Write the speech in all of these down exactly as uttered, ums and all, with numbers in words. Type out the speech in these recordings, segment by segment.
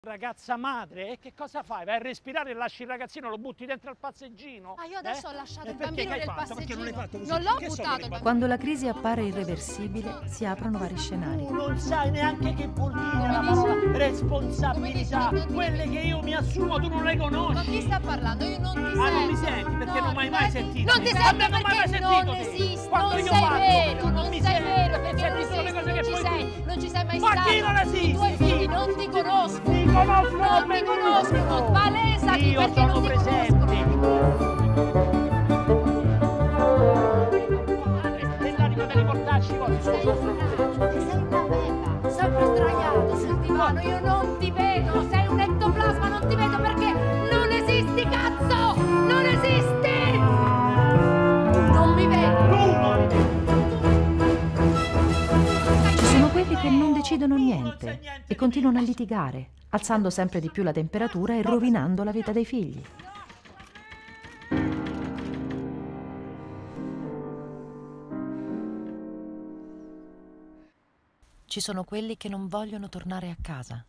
Ragazza madre, e che cosa fai? Vai a respirare e lasci il ragazzino, lo butti dentro al passeggino? Ah, io adesso eh? ho lasciato e il bambino nel passeggino. Perché non l'hai fatto così? Non l'ho Che buttato so il bambino. Quando la crisi appare irreversibile, si aprono vari scenari. Tu non sai neanche che vuol dire la parola responsabilità. Quelle che io mi assumo tu non le conosci. Ma chi sta parlando? Io non ti sento. Ah, non mi senti perché no, non mi hai mai sentito. Non ti A sento me non mi hai mai perché sentito non te. esiste. Quando Non io sei parlo, vero, tu non mi sei senti. vero perché Senti non solo le esisti, cose non che ci poi sei, tu. non ci sei mai Ma stato. chi non esiste? I tuoi figli non ti conoscono. Mi conoscono Non ti benissimo. conoscono. Palesati Io perché sono non ti presente. Nell'anima di riportarci cose. Sei una vela, sempre sdraiato sul divano, io non ti vedo, sei un ettoplasma, non ti vedo perché non esisti, cazzo! Non esisti! Non mi vedi! Ci sono quelli che non decidono niente e continuano a litigare, alzando sempre di più la temperatura e rovinando la vita dei figli. Ci sono quelli che non vogliono tornare a casa.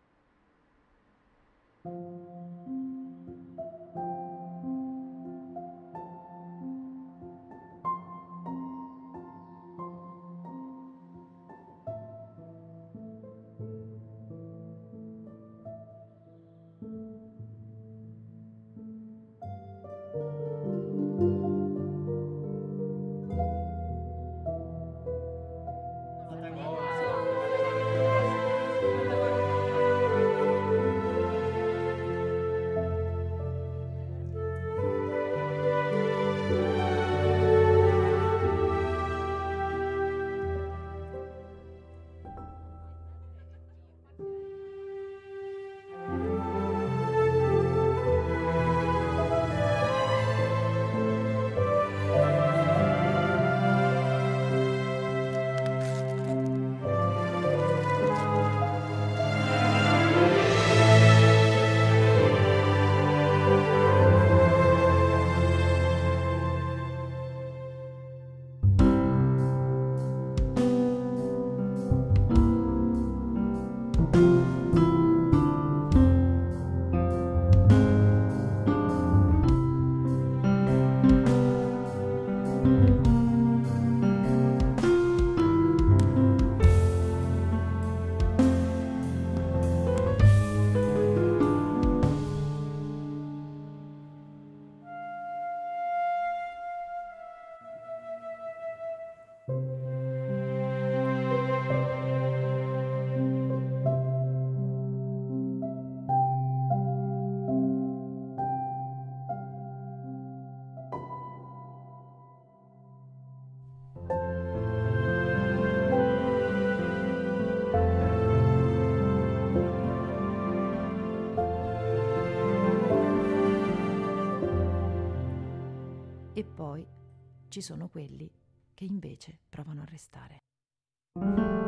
E poi ci sono quelli che invece provano a restare.